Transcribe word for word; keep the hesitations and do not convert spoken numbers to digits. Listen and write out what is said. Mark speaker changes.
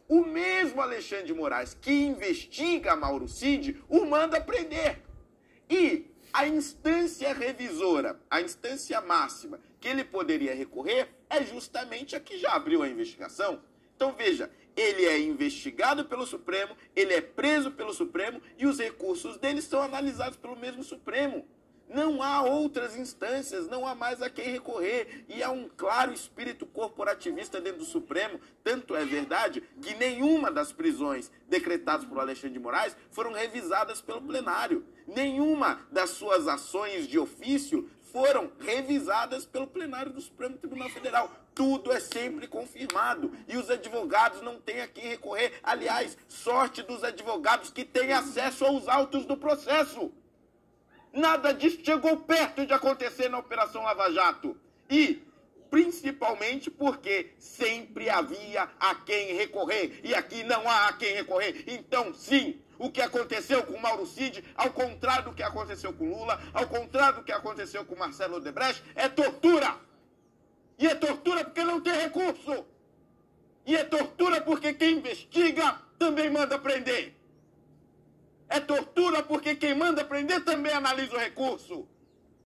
Speaker 1: o mesmo Alexandre de Moraes que investiga Mauro Cid o manda prender. E a instância revisora, a instância máxima que ele poderia recorrer é justamente a que já abriu a investigação. Então veja, ele é investigado pelo Supremo, ele é preso pelo Supremo e os recursos dele são analisados pelo mesmo Supremo. Não há outras instâncias, não há mais a quem recorrer. E há um claro espírito corporativista dentro do Supremo. Tanto é verdade que nenhuma das prisões decretadas por Alexandre de Moraes foram revisadas pelo plenário. Nenhuma das suas ações de ofício foram revisadas pelo plenário do Supremo Tribunal Federal. Tudo é sempre confirmado. E os advogados não têm a quem recorrer. Aliás, sorte dos advogados que têm acesso aos autos do processo. Nada disso chegou perto de acontecer na Operação Lava Jato. E, principalmente, porque sempre havia a quem recorrer. E aqui não há a quem recorrer. Então, sim, o que aconteceu com Mauro Cid, ao contrário do que aconteceu com Lula, ao contrário do que aconteceu com Marcelo Odebrecht, é tortura. E é tortura porque não tem recurso. E é tortura porque quem investiga também manda prender. É tortura porque quem manda prender também analisa o recurso.